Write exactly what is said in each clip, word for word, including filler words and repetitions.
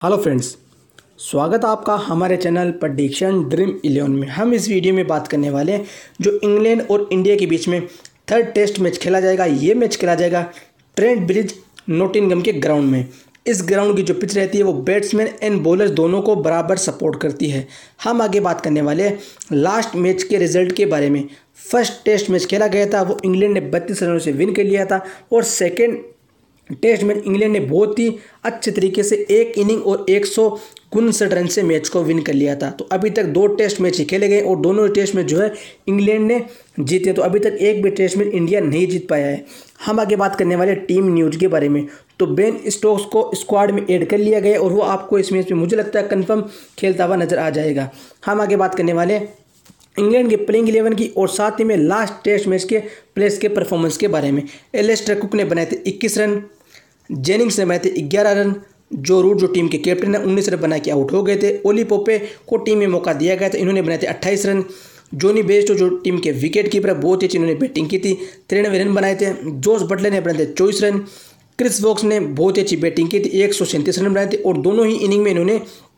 Hello friends, स्वागत है आपका हमारे चैनल प्रेडिक्शन ड्रीम इलेवन में। हम इस वीडियो में बात करने वाले हैं जो इंग्लैंड और इंडिया के बीच में थर्ड टेस्ट मैच खेला जाएगा। ये मैच खेला जाएगा ट्रेंट ब्रिज नॉटिंघम के ग्राउंड में। इस ग्राउंड की जो पिच रहती है वो बैट्समैन एंड बॉलर्स दोनों को बराबर सपोर्ट करती है। हम आगे बात करने वाले हैं लास्ट मैच के रिजल्ट के बारे में। फर्स्ट टेस्ट मैच खेला गया था, वो इंग्लैंड ने बत्तीस रनों से विन कर लिया था और सेकेंड टेस्ट में इंग्लैंड ने बहुत ही अच्छे तरीके से एक इनिंग और एक सौ उनसठ रन से मैच को विन कर लिया था। तो अभी तक दो टेस्ट मैच ही खेले गए और दोनों टेस्ट में जो है इंग्लैंड ने जीते। तो अभी तक एक भी टेस्ट में इंडिया नहीं जीत पाया है। हम आगे बात करने वाले टीम न्यूज़ के बारे में। तो बेन स्टोक्स को स्क्वाड में ऐड कर लिया गया और वो आपको इस मैच में मुझे लगता है कन्फर्म खेलता हुआ नजर आ जाएगा। हम आगे बात करने वाले इंग्लैंड के प्लेइंग इलेवन की और साथ ही में लास्ट टेस्ट मैच के प्लेयर्स के परफॉर्मेंस के बारे में। एलिस्टर कुक ने बनाए थे इक्कीस रन, जेनिंग्स ने बनाए थे ग्यारह रन, जो रूट जो टीम के कैप्टन है उन्नीस रन बना के आउट हो गए थे। ओली पोपे को टीम में मौका दिया गया था, इन्होंने बनाए थे अट्ठाईस रन। जोनी बेस्टो जो टीम के विकेट कीपर है बहुत ही अच्छी इन्होंने बैटिंग की थी, तिरानवे रन बनाए थे। जोस बटलर ने बनाए थे चौबीस रन। क्रिस वोक्स ने बहुत ही अच्छी बैटिंग की थी, एक सौ सैंतीस रन बनाए थे और दोनों ही इनिंग में इन्होंने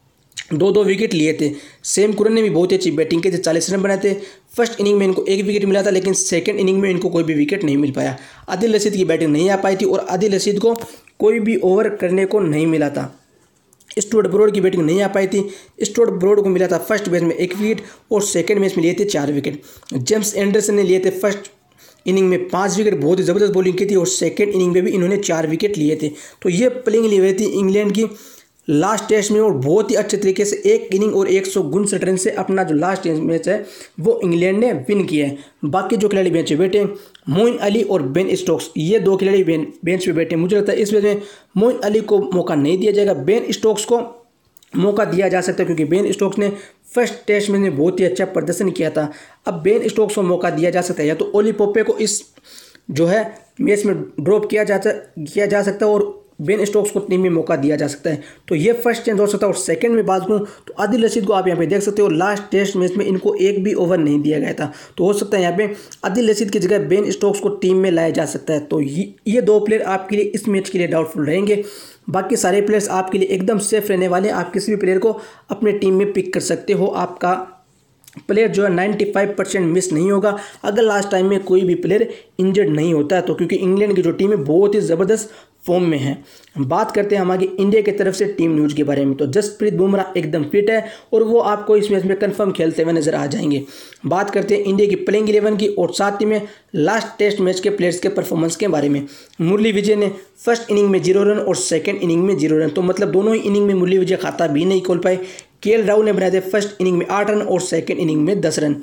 दो दो विकेट लिए थे। सेम कुरन ने भी बहुत ही अच्छी बैटिंग की थी, चालीस रन बनाए थे। फर्स्ट इनिंग में इनको एक विकेट मिला था, लेकिन सेकंड इनिंग में इनको कोई भी विकेट नहीं मिल पाया। आदिल रशीद की बैटिंग नहीं आ पाई थी और आदिल रशीद को कोई भी ओवर करने को नहीं मिला था। स्टुअर्ट ब्रॉड की बैटिंग नहीं आ पाई थी। स्टुअर्ट ब्रॉड को मिला था फर्स्ट मैच में एक विकेट और सेकंड मैच में लिए थे चार विकेट। जेम्स एंडरसन ने लिए थे फर्स्ट इनिंग में पाँच विकेट, बहुत ही ज़बरदस्त बॉलिंग की थी और सेकंड इनिंग में भी इन्होंने चार विकेट लिए थे। तो ये प्लेइंग इलेवन थी इंग्लैंड की लास्ट टेस्ट में और बहुत ही अच्छे तरीके से एक इनिंग और एक सौ उनसठ रन से अपना जो लास्ट मैच है वो इंग्लैंड ने विन किया है। बाकी जो खिलाड़ी बेंच पे बैठे मोइन अली और बेन स्टोक्स, ये दो खिलाड़ी बेंच पे बैठे। मुझे लगता है इस वजह में मोइन अली को मौका नहीं दिया जाएगा, बेन स्टोक्स को मौका दिया जा सकता है क्योंकि बेन स्टोक्स ने फर्स्ट टेस्ट में बहुत ही अच्छा प्रदर्शन किया था। अब बेन स्टोक्स को मौका दिया जा सकता है या तो ओली पोपे को इस जो है मैच में ड्रॉप किया जा किया जा सकता है और बेन स्टोक्स को टीम में मौका दिया जा सकता है। तो ये फर्स्ट चेंज हो सकता है। और सेकंड में बात करूँ तो आदिल रशीद को आप यहाँ पे देख सकते हो, लास्ट टेस्ट मैच में इनको एक भी ओवर नहीं दिया गया था। तो हो सकता है यहाँ पे आदिल रशीद की जगह बेन स्टोक्स को टीम में लाया जा सकता है। तो ये ये दो प्लेयर आपके लिए इस मैच के लिए डाउटफुल रहेंगे। बाकी सारे प्लेयर्स आपके लिए एकदम सेफ रहने वाले हैं। आप किसी भी प्लेयर को अपने टीम में पिक कर सकते हो। आपका प्लेयर जो है पचानवे परसेंट मिस नहीं होगा अगर लास्ट टाइम में कोई भी प्लेयर इंजर्ड नहीं होता है तो, क्योंकि इंग्लैंड की जो टीम है बहुत ही ज़बरदस्त फॉर्म में है। बात करते हैं हम आगे इंडिया की तरफ से टीम न्यूज़ के बारे में। तो जसप्रीत बुमराह एकदम फिट है और वो आपको इस मैच में कंफर्म खेलते हुए नजर आ जाएंगे। बात करते हैं इंडिया की प्लेइंग इलेवन की और साथ ही में लास्ट टेस्ट मैच के प्लेयर्स के परफॉर्मेंस के बारे में। मुरली विजय ने फर्स्ट इनिंग में जीरो रन और सेकेंड इनिंग में जीरो रन, तो मतलब दोनों ही इनिंग में मुरली विजय खाता भी नहीं खोल पाए। के एल राहुल ने बनाए थे फर्स्ट इनिंग में आठ रन और सेकेंड इनिंग में दस रन।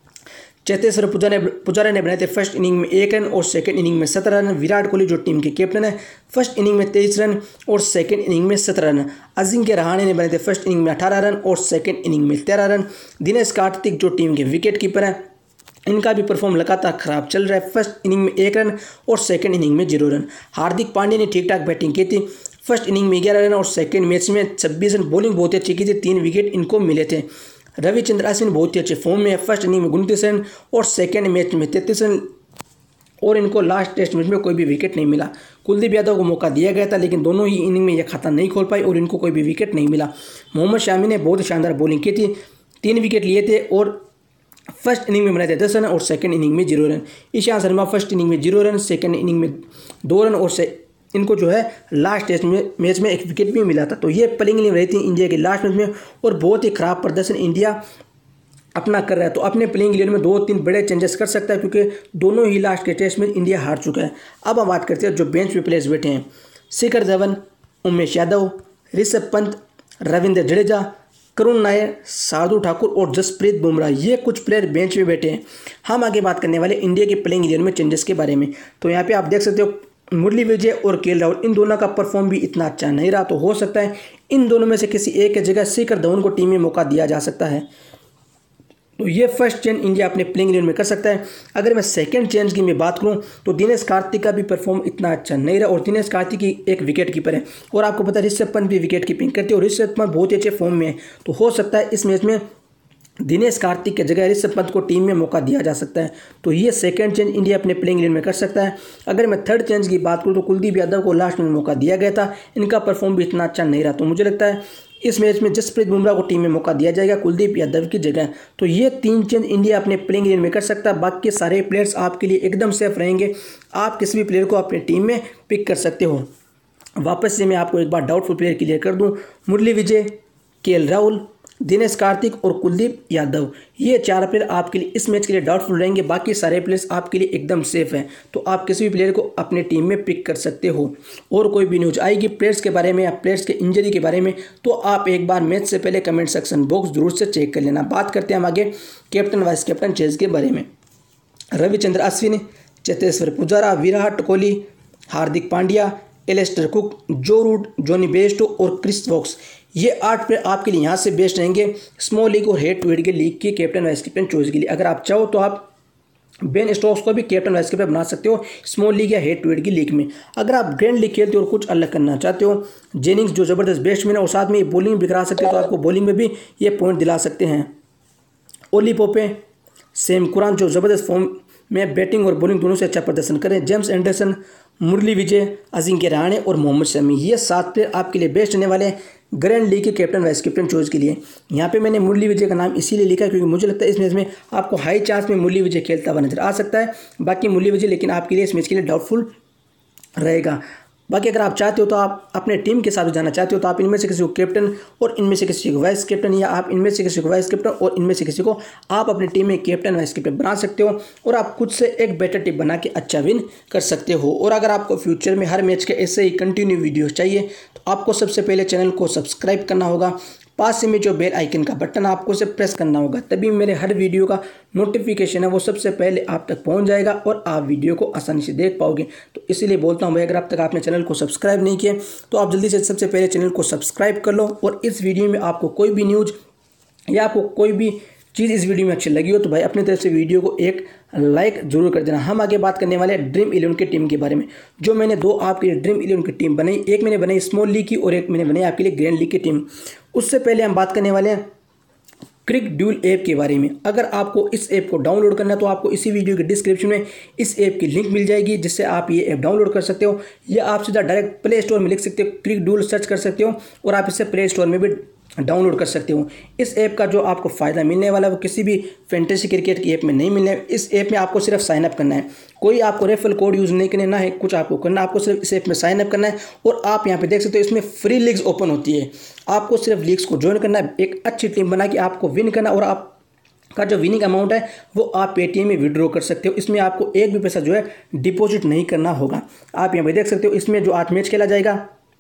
चेतेश्वर पुजारा ने पुजारा ने बनाए थे फर्स्ट इनिंग में एक रन और सेकंड इनिंग में सत्रह रन। विराट कोहली जो टीम के कैप्टन है फर्स्ट इनिंग में तेईस रन और सेकंड इनिंग में सत्रह रन। अजिंक्य रहाणे ने बनाए थे फर्स्ट इनिंग में अठारह रन और सेकंड इनिंग में तेरह रन। दिनेश कार्तिक जो टीम के विकेट कीपर है इनका भी परफॉर्म लगातार खराब चल रहा है, फर्स्ट इनिंग में एक रन और सेकंड इनिंग में जीरो रन। हार्दिक पांड्या ने ठीक ठाक बैटिंग की थी, फर्स्ट इनिंग में ग्यारह रन और सेकंड मैच में छब्बीस रन। बॉलिंग बहुत अच्छी की थी, तीन विकेट इनको मिले थे। रविचंद्र अश्विन बहुत ही अच्छे फॉर्म में है, फर्स्ट इनिंग में उनतीस रन और सेकंड मैच में तैंतीस रन और इनको लास्ट टेस्ट मैच में कोई भी विकेट नहीं मिला। कुलदीप यादव को मौका दिया गया था लेकिन दोनों ही इनिंग में यह खाता नहीं खोल पाई और इनको कोई भी विकेट नहीं मिला। मोहम्मद शामी ने बहुत शानदार बॉलिंग की थी, तीन विकेट लिए थे और फर्स्ट इनिंग में बनाए थे दस रन और सेकंड इनिंग में zero run. Ishant Sharma first inning में जीरो रन, सेकंड इनिंग में दो रन और से इनको जो है लास्ट टेस्ट में मैच में एक विकेट भी मिला था। तो ये प्लेइंग इलेवन रही थी इंडिया के लास्ट मैच में और बहुत ही खराब प्रदर्शन इंडिया अपना कर रहा है। तो अपने प्लेइंग इलेवन में दो तीन बड़े चेंजेस कर सकता है क्योंकि दोनों ही लास्ट के टेस्ट में इंडिया हार चुका है। अब हम बात करते हैं जो बेंच पे प्लेयर्स बैठे हैं। शिखर धवन, उमेश यादव, ऋषभ पंत, रविंद्र जडेजा, करुण नायर, शार्दुल ठाकुर और जसप्रीत बुमराह, ये कुछ प्लेयर बेंच पे बैठे हैं। हम आगे बात करने वाले इंडिया के प्लेइंग इलेवन में चेंजेस के बारे में। तो यहाँ पे आप देख सकते हो मुरली विजय और के एल राहुल इन दोनों का परफॉर्म भी इतना अच्छा नहीं रहा, तो हो सकता है इन दोनों में से किसी एक की जगह शिखर धवन को टीम में मौका दिया जा सकता है। तो ये फर्स्ट चेंज इंडिया अपने प्लेइंग इलेवन में कर सकता है। अगर मैं सेकंड चेंज की मैं बात करूं तो दिनेश कार्तिक का भी परफॉर्म इतना अच्छा नहीं रहा और दिनेश कार्तिक की एक विकेट कीपर है और आपको पता है ऋषभ पंत भी विकेट कीपिंग करते हैं और ऋषभ पंत बहुत ही अच्छे फॉर्म में है। तो हो सकता है इस मैच में दिनेश कार्तिक की जगह ऋषभ पंत को टीम में मौका दिया जा सकता है। तो ये सेकंड चेंज इंडिया अपने प्लेइंग इलेवन में कर सकता है। अगर मैं थर्ड चेंज की बात करूँ तो कुलदीप यादव को लास्ट में मौका दिया गया था, इनका परफॉर्म भी इतना अच्छा नहीं रहा। तो मुझे लगता है इस मैच में जसप्रीत बुमराह को टीम में मौका दिया जाएगा कुलदीप यादव की जगह। तो ये तीन चेंज इंडिया अपने प्लेइंग इलेवन में कर सकता है। बाकी सारे प्लेयर्स आपके लिए एकदम सेफ रहेंगे, आप किसी भी प्लेयर को अपनी टीम में पिक कर सकते हो। वापस से मैं आपको एक बार डाउटफुल प्लेयर क्लियर कर दूं, मुरली विजय, केएल राहुल, दिनेश कार्तिक और कुलदीप यादव, ये चार प्लेयर आपके लिए इस मैच के लिए डाउटफुल रहेंगे। बाकी सारे प्लेयर्स आपके लिए एकदम सेफ हैं, तो आप किसी भी प्लेयर को अपने टीम में पिक कर सकते हो। और कोई भी न्यूज आएगी प्लेयर्स के बारे में या प्लेयर्स के इंजरी के बारे में, तो आप एक बार मैच से पहले कमेंट सेक्शन बॉक्स जरूर से चेक कर लेना। बात करते हैं हम आगे कैप्टन वाइस कैप्टन चेज के बारे में। Ravichandran Ashwin, Cheteshwar Pujara, Virat Kohli, Hardik Pandya, Alastair Cook, Joe Root, Jonny Bairstow और क्रिस वोक्स, ये आठ प्लेयर आपके लिए यहाँ से बेस्ट रहेंगे स्मॉल लीग और हेड टू हेड के लीग के कैप्टन वाइस कैप्टन चॉइस के लिए। अगर आप चाहो तो आप बेन स्टोक्स को भी कैप्टन वाइस कैप्टन बना सकते हो स्मॉल लीग या हेड टू हेड की लीग में। अगर आप ग्रैंड लीग खेलते हो और कुछ अलग करना चाहते हो, जेनिंग्स जो ज़बरदस्त बैट्समैन है और साथ में बॉलिंग भी करा सकते हो, तो आपको बॉलिंग में भी ये पॉइंट दिला सकते हैं। ओली पोपे, सैम कुरान जो ज़बरदस्त फॉर्म में बैटिंग और बॉलिंग दोनों से अच्छा प्रदर्शन करें, जेम्स एंडरसन, मुरली विजय, अजिंक्य रहाणे और मोहम्मद शमी, ये सात प्लेयर आपके लिए बेस्ट रहने वाले हैं ग्रैंड लीग के कैप्टन वाइस कैप्टन चॉइस के लिए। यहाँ पे मैंने मुरली विजय का नाम इसीलिए लिखा है क्योंकि मुझे लगता है इस मैच में आपको हाई चांस में मुरली विजय खेलता हुआ नजर आ सकता है। बाकी मुरली विजय लेकिन आपके लिए इस मैच के लिए डाउटफुल रहेगा। बाकी अगर आप चाहते हो तो आप अपने टीम के साथ जाना चाहते हो तो आप इनमें से किसी को कैप्टन और इनमें से किसी को वाइस कैप्टन, या आप इनमें से किसी को वाइस कैप्टन और इनमें से किसी को आप अपनी टीम में कैप्टन वाइस कैप्टन बना सकते हो और आप खुद से एक बेटर टीम बना के अच्छा विन कर सकते हो। और अगर आपको फ्यूचर में हर मैच के ऐसे ही कंटिन्यू वीडियो चाहिए तो आपको सबसे पहले चैनल को सब्सक्राइब करना होगा, पास में जो बेल आइकन का बटन आपको उसे प्रेस करना होगा, तभी मेरे हर वीडियो का नोटिफिकेशन है वो सबसे पहले आप तक पहुंच जाएगा और आप वीडियो को आसानी से देख पाओगे। तो इसीलिए बोलता हूं भाई, अगर अब तक आपने चैनल को सब्सक्राइब नहीं किया तो आप जल्दी से सबसे पहले चैनल को सब्सक्राइब कर लो। और इस वीडियो में आपको कोई भी न्यूज़ या आपको कोई भी चीज़ इस वीडियो में अच्छी लगी हो तो भाई अपनी तरफ से वीडियो को एक लाइक जरूर कर देना। हम आगे बात करने वाले हैं ड्रीम इलेवन की टीम के बारे में, जो मैंने दो आपके लिए ड्रीम इलेवन की टीम बनाई, एक मैंने बनाई स्मॉल लीग की और एक मैंने बनाई आपके लिए ग्रैंड लीग की टीम। उससे पहले हम बात करने वाले हैं क्रिक ड्यूल ऐप के बारे में। अगर आपको इस ऐप को डाउनलोड करना है तो आपको इसी वीडियो के डिस्क्रिप्शन में इस ऐप की लिंक मिल जाएगी, जिससे आप ये ऐप डाउनलोड कर सकते हो, या आप सीधा डायरेक्ट प्ले स्टोर में लिख सकते हो क्रिक ड्यूल सर्च कर सकते हो और आप इसे प्ले स्टोर में भी डाउनलोड कर सकते हो। इस ऐप का जो आपको फ़ायदा मिलने वाला है वो किसी भी फैंटेसी क्रिकेट की ऐप में नहीं मिलने। इस ऐप में आपको सिर्फ साइन अप करना है, कोई आपको रेफरल कोड यूज़ नहीं करना है, कुछ आपको करना, आपको सिर्फ इस ऐप में साइन अप करना है। और आप यहाँ पे देख सकते हो इसमें फ्री लीग्स ओपन होती है, आपको सिर्फ लीग्स को ज्वाइन करना है, एक अच्छी टीम बना के आपको विन करना, और आप का जो विनिंग अमाउंट है वो आप पेटीएम में विड्रॉ कर सकते हो। इसमें आपको एक भी पैसा जो है डिपॉजिट नहीं करना होगा। आप यहाँ पे देख सकते हो इसमें जो आठ मैच खेला जाएगा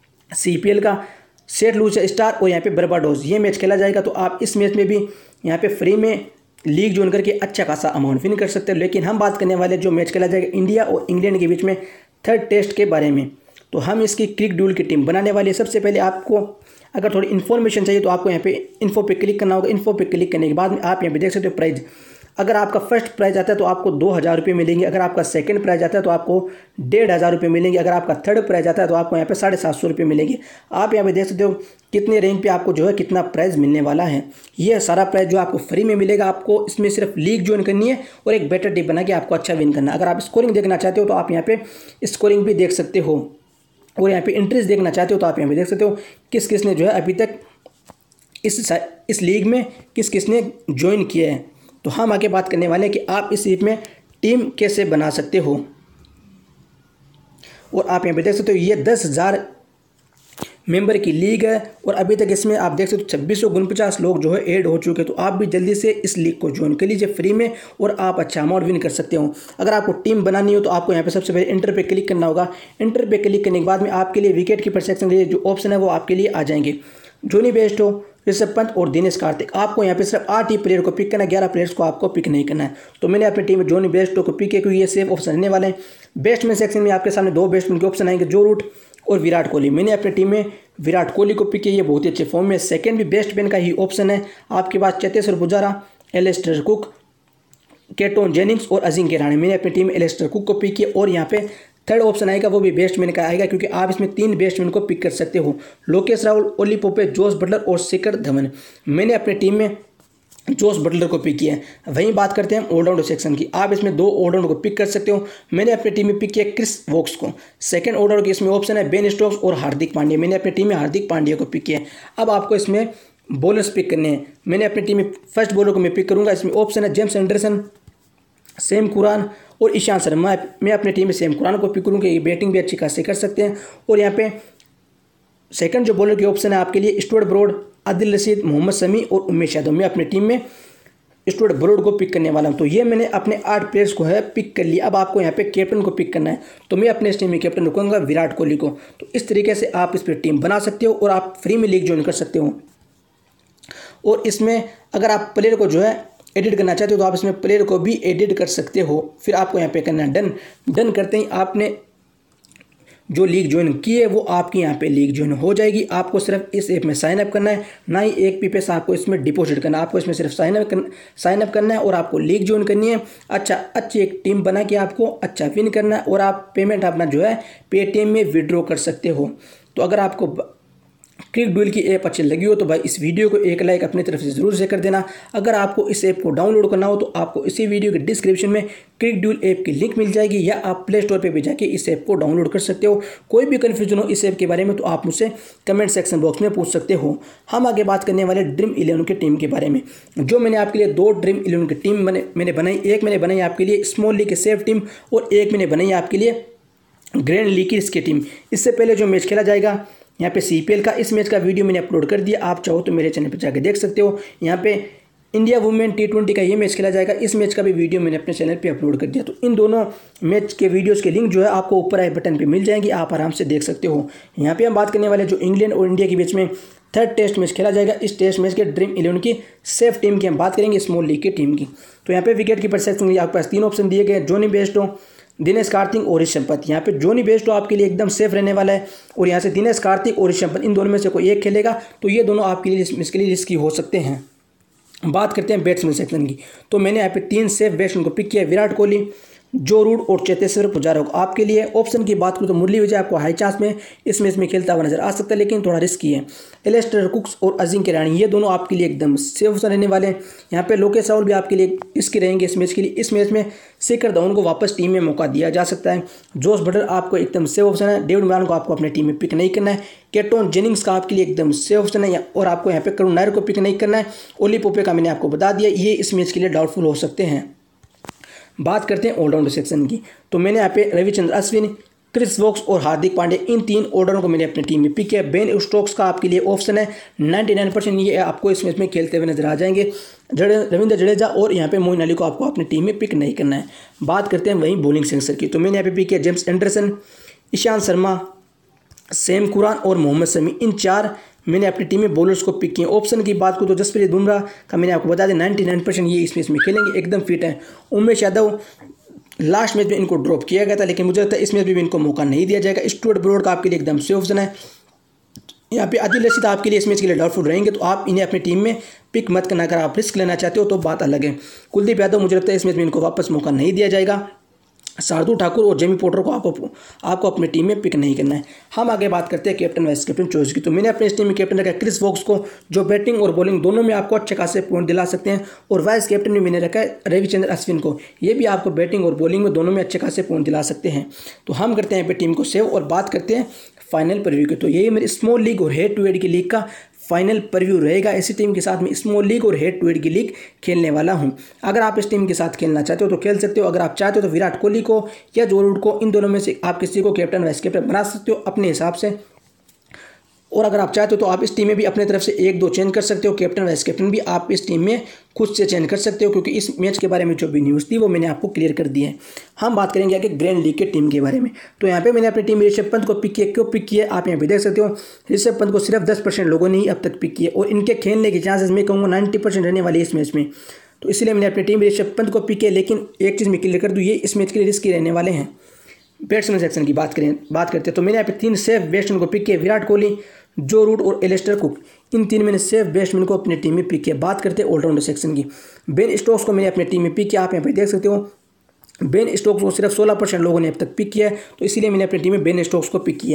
सीपीएल का, सेट लूजर स्टार और यहाँ पे बर्बाडोस, ये मैच खेला जाएगा। तो आप इस मैच में भी यहाँ पे फ्री में लीग ज्वाइन करके अच्छा खासा अमाउंट विन कर सकते हो। लेकिन हम बात करने वाले जो मैच खेला जाएगा इंडिया और इंग्लैंड के बीच में थर्ड टेस्ट के बारे में, तो हम इसकी क्रिक ड्यूल की टीम बनाने वाली है। सबसे पहले आपको अगर थोड़ी इन्फॉर्मेशन चाहिए तो आपको यहाँ पे इन्फो पे क्लिक करना होगा। इन्फो पे क्लिक करने के बाद में आप यहाँ पे देख सकते हो प्राइज। अगर आपका फर्स्ट प्राइज आता है तो आपको दो हज़ार रुपये मिलेंगे, अगर आपका सेकंड प्राइज आता है तो आपको डेढ़ हज़ार रुपये मिलेंगे, अगर आपका थर्ड प्राइज आता है तो आपको यहाँ पे साढ़े सात सौ रुपये मिलेंगे। आप यहाँ पे देख सकते हो कितने रैंक पे आपको जो है कितना प्राइज मिलने वाला है। ये सारा प्राइज जो आपको फ्री में मिलेगा, आपको इसमें सिर्फ लीग ज्वाइन करनी है और एक बेटर टीम बना के आपको अच्छा विन करना है। अगर आप स्कोरिंग देखना चाहते हो तो आप यहाँ पे स्कोरिंग भी देख सकते हो, और यहाँ पे इंट्रीज देखना चाहते हो तो आप यहाँ पे देख सकते हो किस किस ने जो है अभी तक इस इस लीग में किस किस ने ज्वाइन किया है। तो हम आगे बात करने वाले हैं कि आप इस लीग में टीम कैसे बना सकते हो। और आप यहाँ पे देख सकते हो ये दस हज़ार मेंबर की लीग है और अभी तक इसमें आप देख सकते हो छब्बीस सौ उनपचास लोग जो है ऐड हो चुके हैं। तो आप भी जल्दी से इस लीग को ज्वाइन कर लीजिए फ्री में और आप अच्छा अमाउंट विन कर सकते हो। अगर आपको टीम बनानी हो तो आपको यहाँ पे सबसे पहले इंटर पे क्लिक करना होगा। इंटर पे क्लिक करने के बाद में आपके लिए विकेट कीपर सेक्शन के जो ऑप्शन है वो आपके लिए आ जाएंगे। जॉनी बेयरस्टो, ऋषभ पंत और दिनेश कार्तिक, आपको यहाँ पे सिर्फ आठ ही प्लेयर को पिक करना है, ग्यारह प्लेयर्स को आपको पिक नहीं करना है। तो मैंने अपनी टीम में जॉनी बेयरस्टो को पिक किया क्योंकि ये सेफ ऑप्शन रहने वाले हैं। बेस्टमैन सेक्शन में आपके सामने दो बेस्टमैन के ऑप्शन आएंगे, जो रूट और विराट कोहली। मैंने अपनी टीम में विराट कोहली को पिक किया, ये बहुत ही अच्छे फॉर्म में। सेकंड भी बेस्टमैन का ही ऑप्शन है आपके पास, Cheteshwar Pujara, Alastair Cook, Keaton Jennings और अजिंक्य रहाणे। मैंने अपनी टीम में एलिस्टर कुक को पिक किया। और यहाँ पे थर्ड ऑप्शन आएगा वो भी बेस्टमैन का आएगा, क्योंकि आप इसमें तीन बेस्टमैन को पिक कर सकते हो, Lokesh Rahul, Ollie Pope, Jos Buttler और शिखर धवन। मैंने अपनी टीम में जोस बटलर को पिक किया है। वहीं बात करते हैं ऑलराउंडर सेक्शन की। आप इसमें दो ऑलराउंडर को पिक कर सकते हो। मैंने अपनी टीम में पिक किया क्रिस वोक्स को। सेकंड ऑलराउंडर की इसमें ऑप्शन है बेन स्टोक्स और हार्दिक पांड्या। मैंने अपनी टीम में हार्दिक पांड्या को पिक किया है। अब आपको इसमें बॉलर्स पिक करने हैं। मैंने अपनी टीम में फर्स्ट बॉलर को मैं पिक करूंगा। इसमें ऑप्शन है जेम्स एंडरसन, सेम कुरान और ईशांत शर्मा। मैं अपनी टीम में सेम कुरान को पिक करूँगा, ये बैटिंग भी अच्छी खासी कर सकते हैं। और यहाँ पे सेकंड जो बॉलर की ऑप्शन है आपके लिए स्टुअर्ट ब्रॉड, आदिल रशीद, मोहम्मद शमी और उमेश यादव। मैं अपनी टीम में स्टुअर्ट ब्रॉड को पिक करने वाला हूं। तो ये मैंने अपने आठ प्लेयर्स को है पिक कर लिया। अब आपको यहाँ पे कैप्टन को पिक करना है। तो मैं अपने इस टीम में कैप्टन रखूंगा विराट कोहली को। तो इस तरीके से आप इस पर टीम बना सकते हो और आप फ्री में लीग ज्वाइन कर सकते हो। और इसमें अगर आप प्लेयर को जो है एडिट करना चाहते हो तो आप इसमें प्लेयर को भी एडिट कर सकते हो। फिर आपको यहाँ पे करना है डन। डन करते ही आपने जो लीग ज्वाइन की है वो आपकी यहाँ पे लीग ज्वाइन हो जाएगी। आपको सिर्फ इस ऐप में साइन अप करना है, ना ही एक भी पैसा आपको इसमें डिपॉजिट करना है। आपको इसमें सिर्फ साइन अप करना साइन अप करना है और आपको लीग ज्वाइन करनी है। अच्छा अच्छी एक टीम बना के आपको अच्छा विन करना है और आप पेमेंट अपना जो है पेटीएम में विड्रॉ कर सकते हो। तो अगर आपको क्रिक ड्यूल की ऐप अच्छी लगी हो तो भाई इस वीडियो को एक लाइक अपनी तरफ से जरूर से कर देना। अगर आपको इस ऐप को डाउनलोड करना हो तो आपको इसी वीडियो के डिस्क्रिप्शन में क्रिक ड्यूल ऐप की लिंक मिल जाएगी, या आप प्ले स्टोर पर भी जाके इस ऐप को डाउनलोड कर सकते हो। कोई भी कन्फ्यूजन हो इस ऐप के बारे में तो आप मुझसे कमेंट सेक्शन बॉक्स में पूछ सकते हो। हम आगे बात करने वाले ड्रीम इलेवन की टीम के बारे में। जो मैंने आपके लिए दो ड्रीम इलेवन की टीम मैंने मैंने बनाई। एक मैंने बनाई आपके लिए स्मॉल लीग की सेफ टीम और एक मैंने बनाई आपके लिए ग्रैंड लीग की इसकी टीम। इससे पहले जो मैच खेला जाएगा यहाँ पे सीपीएल का, इस मैच का वीडियो मैंने अपलोड कर दिया। आप चाहो तो मेरे चैनल पर जाकर देख सकते हो। यहाँ पे इंडिया वुमेन टी ट्वेंटी का ये मैच खेला जाएगा। इस मैच का भी वीडियो मैंने अपने चैनल पे अपलोड कर दिया। तो इन दोनों मैच के वीडियोस के लिंक जो है आपको ऊपर आई बटन पे मिल जाएंगी, आप आराम से देख सकते हो। यहाँ पे हम बात करने वाले जो इंग्लैंड और इंडिया के बीच में थर्ड टेस्ट मैच खेला जाएगा। इस टेस्ट मैच के ड्रीम इलेवन की सेफ टीम की हम बात करेंगे, स्मॉल लीग की टीम की। तो यहाँ पे विकेट कीपर सेक्शन में आपके पास तीन ऑप्शन दिए गए, जोनी बेस्टो, दिनेश कार्तिक और ऋषभ पंत। यहाँ पे जोनी बेस्टो आपके लिए एकदम सेफ रहने वाला है और यहाँ से दिनेश कार्तिक और ऋषभ पंत इन दोनों में से कोई एक खेलेगा तो ये दोनों आपके लिए इसके लिए रिस्की हो सकते हैं। बात करते हैं बैट्समैन सेक्शन की। तो मैंने यहाँ पे तीन सेफ बैट्समैन को पिक किया, विराट कोहली, जो रूट और चेतेश्वर पुजारा को। आपके लिए ऑप्शन की बात करूँ तो मुरली विजय आपको हाई चांस में इस मैच में खेलता हुआ नजर आ सकता है, लेकिन थोड़ा रिस्की है। एलिस्टर कुक्स और अजिंक्य रहाणे ये दोनों आपके लिए एकदम सेफ रहने वाले हैं। यहाँ पे लोकेश राहुल भी आपके लिए रिस्की रहेंगे इस मैच के लिए। इस मैच में शिखर धवन को वापस टीम में मौका दिया जा सकता है। जोस बटलर आपको एकदम सेफ ऑप्शन है। डेविड मिलान को आपको अपनी टीम में पिक नहीं करना है। केटोन जेनिंग्स का आपके लिए एकदम सेफ ऑप्शन है और आपको यहाँ पे करुण नायर को पिक नहीं करना है। ओली पोपे का मैंने आपको बता दिया, ये इस मैच के लिए डाउटफुल हो सकते हैं। बात करते हैं ऑलराउंडर सेक्शन की। तो मैंने यहाँ पे रविचंद्र अश्विन, क्रिस वोक्स और हार्दिक पांड्या इन तीन ऑलराउंडर को मैंने अपनी टीम में पिक किया। बेन स्टोक्स का आपके लिए ऑप्शन है निन्यानवे परसेंट, ये आपको इस मैच में खेलते हुए नजर आ जाएंगे। रविंद्र जडेजा और यहाँ पे मोइन अली को आपको अपनी टीम में पिक नहीं करना है। बात करते हैं वहीं बॉलिंग सेक्शन की। तो मैंने यहाँ पे पिक किया James Anderson, Ishant Sharma, Sam Curran और मोहम्मद शमी। इन चार मैंने अपनी टीम में बॉलर्स को पिक किए। ऑप्शन की बात करूँ तो जसप्रीत बुमराह का मैंने आपको बता दें निन्यानवे परसेंट ये इस मैच में खेलेंगे, एकदम फिट है। उमेश यादव लास्ट मैच में इनको ड्रॉप किया गया था, लेकिन मुझे लगता है इस मैच में भी इनको मौका नहीं दिया जाएगा। स्टुअर्ट ब्रॉड का आपके लिए एकदम सेफ ऑप्शन है। यहाँ पे आदिल रशीद आपके लिए इस मैच के लिए डाउटफुल रहेंगे, तो आप इन्हें अपनी टीम में पिक मत करना। अगर आप रिस्क लेना चाहते हो तो बात अलग है। कुलदीप यादव मुझे लगता है इस मैच में इनको वापस मौका नहीं दिया जाएगा। शार्दुल ठाकुर और जेमी पोर्टर को आपको आपको अपनी टीम में पिक नहीं करना है। हम आगे बात करते हैं कैप्टन वाइस कैप्टन चॉइस की। तो मैंने अपनी इस टीम में कैप्टन रखा है क्रिस वोक्स को, जो बैटिंग और बॉलिंग दोनों में आपको अच्छे खासे पॉइंट दिला सकते हैं। और वाइस कैप्टन में मैंने रखा है रविचंद्र अश्विन को, ये भी आपको बैटिंग और बॉलिंग में दोनों में अच्छे खासे पॉइंट दिला सकते हैं। तो हम करते हैं टीम को सेव और बात करते हैं फाइनल प्रीव्यू की। तो यही मेरी स्मॉल लीग और हेड टू हेड की लीग का फाइनल प्रीव्यू रहेगा। इसी टीम के साथ मैं स्मॉल लीग और हेड टू हेड की लीग खेलने वाला हूं। अगर आप इस टीम के साथ खेलना चाहते हो तो खेल सकते हो। अगर आप चाहते हो तो विराट कोहली को या जो रूट को, इन दोनों में से आप किसी को कैप्टन वाइस कैप्टन बना सकते हो अपने हिसाब से। और अगर आप चाहते हो तो आप इस टीम में भी अपने तरफ से एक दो चेंज कर सकते हो। कैप्टन वाइस कैप्टन भी आप इस टीम में खुद से चेंज कर सकते हो, क्योंकि इस मैच के बारे में जो भी न्यूज़ थी वो मैंने आपको क्लियर कर दी है। हम बात करेंगे आगे ग्रैंड लीग के टीम के बारे में। तो यहाँ पे मैंने अपनी टीम में ऋषभ पंत को पिक किया। क्यों पिक किया आप यहाँ पे देख सकते हो। ऋषभ पंत को सिर्फ दस परसेंट लोगों ने ही अब तक पिक किया और इनके खेलने के चांसेस मैं कहूँगा नाइन्टी परसेंट रहने वाले इस मैच में। तो इसलिए मैंने अपनी टीम में ऋषभ पंत को पिक किया। लेकिन एक चीज़ मैं क्लियर कर दूँ, ये इस मैच के लिए रिस्की रहने वाले हैं। बैट्समैन सेक्शन की बात करें बात करते हैं तो मैंने यहाँ पे तीन सेफ बैट्समैन को पिक किया, विराट कोहली, जो रूट और एलिस्टर कुक। इन तीन मैंने सेफ बैट्समैन को अपनी टीम में पिक किया। बात करते हैं ऑलराउंडर सेक्शन की। बेन स्टोक्स को मैंने अपनी टीम में पिक किया। आप यहाँ पे देख सकते हो बेन स्टोक्स को सिर्फ सोलह परसेंट लोगों ने अब तक पिक किया है, तो इसीलिए मैंने अपनी टीम में बेन स्टोक्स को पिक किया है।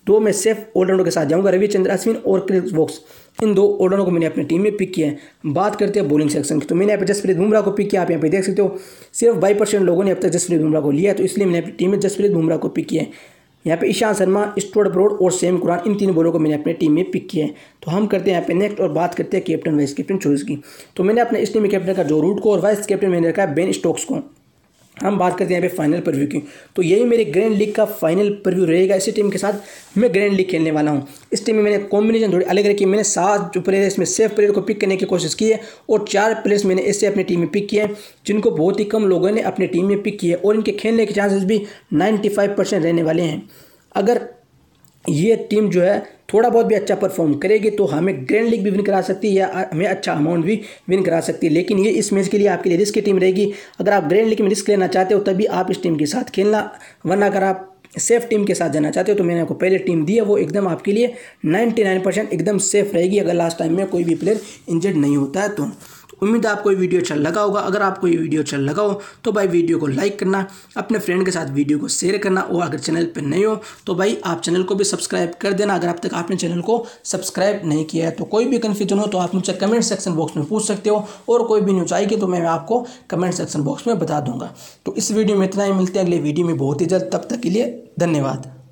दो मैं सेफ ऑलराउंडर के साथ जाऊंगा, रविचंद्र अश्विन और क्रिस वोक्स। इन दो ऑलराउंडर को मैंने अपनी टीम में पिक किया है। बात करते हैं बॉलिंग सेक्शन की, तो मैंने यहाँ पे जसप्रीत बुमराह को पिक किया। आप यहाँ पे देख सकते हो सिर्फ बाईस परसेंट लोगों ने अब तक जसप्रीत बुमराह को लिया है, तो इसलिए मैंने अपनी टीम में जसप्रीत बुमराह को पिक किया है। यहाँ पे ईशांत शर्मा, स्टुअर्ट ब्रॉड और सैम कुरान, इन तीन बॉलरों को मैंने अपनी टीम में पिक किया है। तो हम करते हैं यहाँ पे नेक्स्ट और बात करते हैं कैप्टन वाइस कैप्टन चॉइस की। तो मैंने अपने इस टीम में कैप्टन का जो रूट को और वाइस कैप्टन मैंने रखा है बेन स्टोक्स को। हम बात करते हैं यहाँ पे फाइनल प्रीव्यू की, तो यही मेरे ग्रैंड लीग का फाइनल प्रीव्यू रहेगा। इसी टीम के साथ मैं ग्रैंड लीग खेलने वाला हूँ। इस टीम में मैंने कॉम्बिनेशन थोड़ी अलग रखी। मैंने सात जो प्लेयर इसमें सेफ प्लेयर को पिक करने की कोशिश की है और चार प्लेयर्स मैंने इससे अपनी टीम में पिक किए हैं जिनको बहुत ही कम लोगों ने अपनी टीम में पिक किए और इनके खेलने के चांसेस भी नाइन्टी फाइव परसेंट रहने वाले हैं। अगर ये टीम जो है थोड़ा बहुत भी अच्छा परफॉर्म करेगी तो हमें ग्रैंड लीग भी विन करा सकती है या हमें अच्छा अमाउंट भी विन करा सकती है। लेकिन ये इस मैच के लिए आपके लिए रिस्क की टीम रहेगी। अगर आप ग्रैंड लीग में रिस्क लेना चाहते हो तभी आप इस टीम के साथ खेलना, वरना अगर आप सेफ टीम के साथ जाना चाहते हो तो मैंने आपको पहले टीम दी है, वो एकदम आपके लिए निन्यानवे परसेंट एकदम सेफ रहेगी अगर लास्ट टाइम में कोई भी प्लेयर इंजर्ड नहीं होता है तो। उम्मीद है आपको ये वीडियो अच्छा लगा होगा। अगर आपको ये वीडियो अच्छा लगा हो तो भाई वीडियो को लाइक करना, अपने फ्रेंड के साथ वीडियो को शेयर करना और अगर चैनल पर नए हो तो भाई आप चैनल को भी सब्सक्राइब कर देना अगर अब तक आपने चैनल को सब्सक्राइब नहीं किया है। तो कोई भी कन्फ्यूजन हो तो आप मुझसे कमेंट सेक्शन बॉक्स में पूछ सकते हो और कोई भी न्यूज़ आएगी तो मैं आपको कमेंट सेक्शन बॉक्स में बता दूंगा। तो इस वीडियो में इतना ही, मिलते हैं अगले वीडियो में बहुत ही जल्द। तब तक के लिए धन्यवाद।